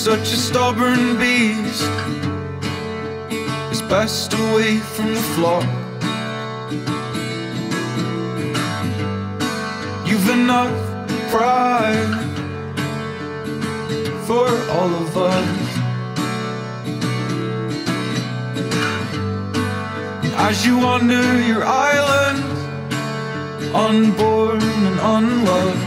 such a stubborn beast, it's best away from the flock. You've enough pride for all of us. As you wander your island, unborn and unloved,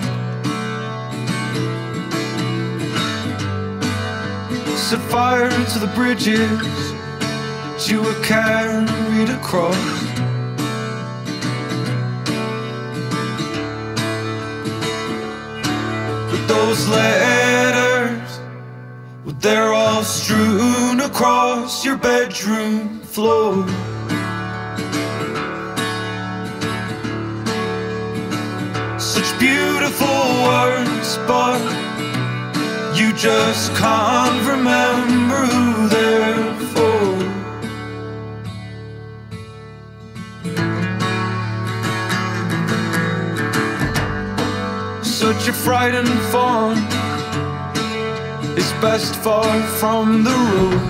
set fire to the bridges you were carried across. But those letters, well, they're all strewn across your bedroom floor. Such beautiful words, but you just can't remember who they're for. Such a frightened fawn is best far from the road.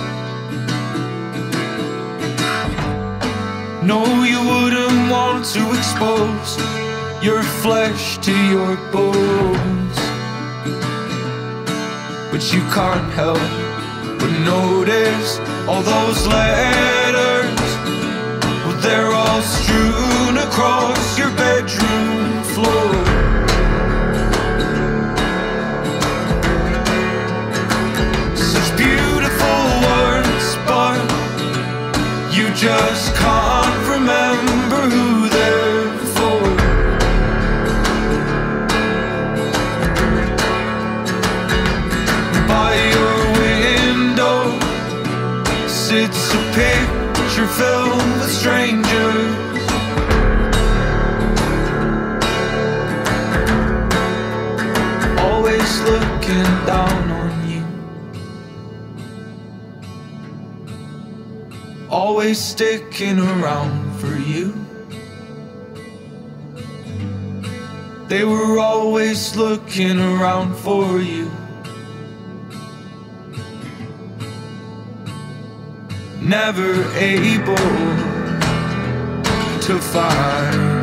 No, you wouldn't want to expose your flesh to your bones, but you can't help but notice all those letters. Well, they're all strewn across your bedroom floor. Such beautiful words, but you just can't remember who they're for. By your window sits a picture filled with strangers. Always looking down on you, always sticking around for you. They were always looking around for you, never able to find